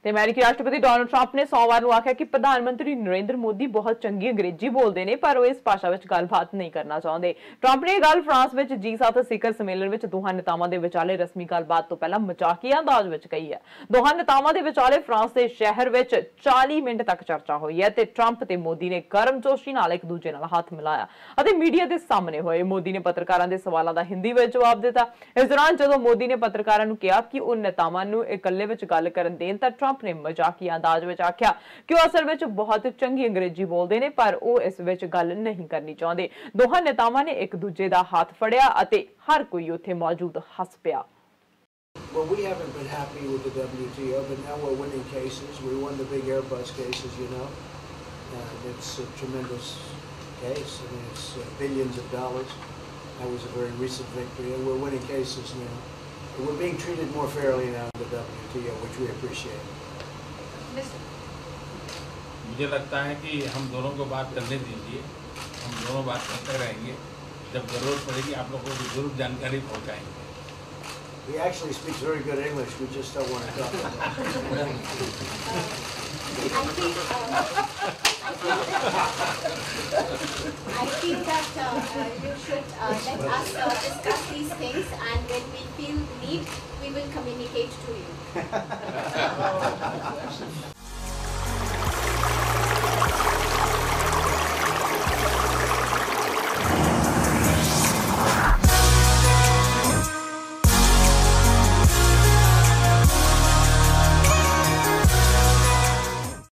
ਤੇ ਅਮਰੀਕੀ ਰਾਸ਼ਟਰਪਤੀ ਡੋਨਾਲਡ ਟਰੰਪ ਨੇ ਸੋਮਵਾਰ ਨੂੰ ਆਖਿਆ ਕਿ ਪ੍ਰਧਾਨ ਮੰਤਰੀ ਨਰਿੰਦਰ ਮੋਦੀ ਬਹੁਤ ਚੰਗੀ ਅੰਗਰੇਜ਼ੀ ਬੋਲਦੇ ਨੇ ਪਰ ਉਹ ਇਸ ਭਾਸ਼ਾ ਵਿੱਚ ਗੱਲਬਾਤ ਨਹੀਂ ਕਰਨਾ ਚਾਹੁੰਦੇ। ਟਰੰਪ ਨੇ ਇਹ ਗੱਲ ਫਰਾਂਸ ਵਿੱਚ G7 ਸਿਖਰ ਸੰਮੇਲਨ ਵਿੱਚ ਦੋਹਾਂ ਨੇਤਾਵਾਂ ਦੇ ਵਿਚਾਲੇ ਰਸਮੀ ਗੱਲਬਾਤ ਤੋਂ ਪਹਿਲਾਂ ਮਜ਼ਾਕੀਆ ਅੰਦਾਜ਼ ਵਿੱਚ ਕਹੀ ਹੈ। ਦੋਹਾਂ ਨੇਤਾਵਾਂ ਦੇ ਵਿਚਾਲੇ ਫਰਾਂਸ ਦੇ ਸ਼ਹਿਰ ਵਿੱਚ 40 ਮਿੰਟ ਤੱਕ ਚਰਚਾ ਹੋਈ ਹੈ ਤੇ ਟਰੰਪ ਤੇ ਮੋਦੀ ਨੇ ਗਰਮਜੋਸ਼ੀ ਨਾਲ ਇੱਕ ਦੂਜੇ ਨਾਲ ਹੱਥ ਮਿਲਾਇਆ ਅਤੇ ਮੀਡੀਆ ਦੇ ਸਾਹਮਣੇ ਹੋਏ। ਮੋਦੀ ਨੇ ਪੱਤਰਕਾਰਾਂ ਦੇ ਸਵਾਲਾਂ ਦਾ ਹਿੰਦੀ ਵਿੱਚ ਜਵਾਬ ਦਿੱਤਾ। ਇਸ ਦੌਰਾਨ ਜਦੋਂ ਮੋਦੀ ਨੇ ਪੱਤਰਕਾਰਾਂ ਨੂੰ ਕਿਹਾ ਕਿ ਉਹ ਨੇਤਾਵਾਂ ਨੂੰ ਇਕੱਲੇ ਵਿੱਚ ਗੱਲ ਕਰਨ ਦੇਣ ਤਾਂ ਟਰੰਪ ਨੇ ਮਜ਼ਾਕੀਆ ਅੰਦਾਜ਼ ਵਿੱਚ ਆਖਿਆ ਕਿ ਉਹ ਅਸਲ ਵਿੱਚ ਬਹੁਤ ਚੰਗੀ ਅੰਗਰੇਜ਼ੀ ਬੋਲਦੇ ਨੇ ਪਰ ਉਹ ਇਸ ਵਿੱਚ ਗੱਲ ਨਹੀਂ ਕਰਨੀ ਚਾਹੁੰਦੇ। ਦੋਹਾਂ ਨੇਤਾਵਾਂ ਨੇ ਇੱਕ ਦੂਜੇ ਦਾ ਹੱਥ ਫੜਿਆ ਅਤੇ ਹਰ ਕੋਈ ਉੱਥੇ ਮੌਜੂਦ ਹੱਸ ਪਿਆ। Well, we haven't been happy with the WTO, but now we're winning cases. We won the big Airbus cases, you know, and it's a tremendous case. I mean, it's billions of dollars. That was a very recent victory, and we're winning cases now. And we're being treated more fairly now in the WTO, which we appreciate. मुझे लगता है कि हम दोनों को बात करने दीजिए, हम दोनों बात करते रहेंगे। जब जरूरत पड़ेगी आप लोगों को जरूर जानकारी पहुंचाएंगे। He actually speaks very good English. We just don't want to talk about it. I think that you should let us discuss these things, and when we feel the need, we will communicate to you.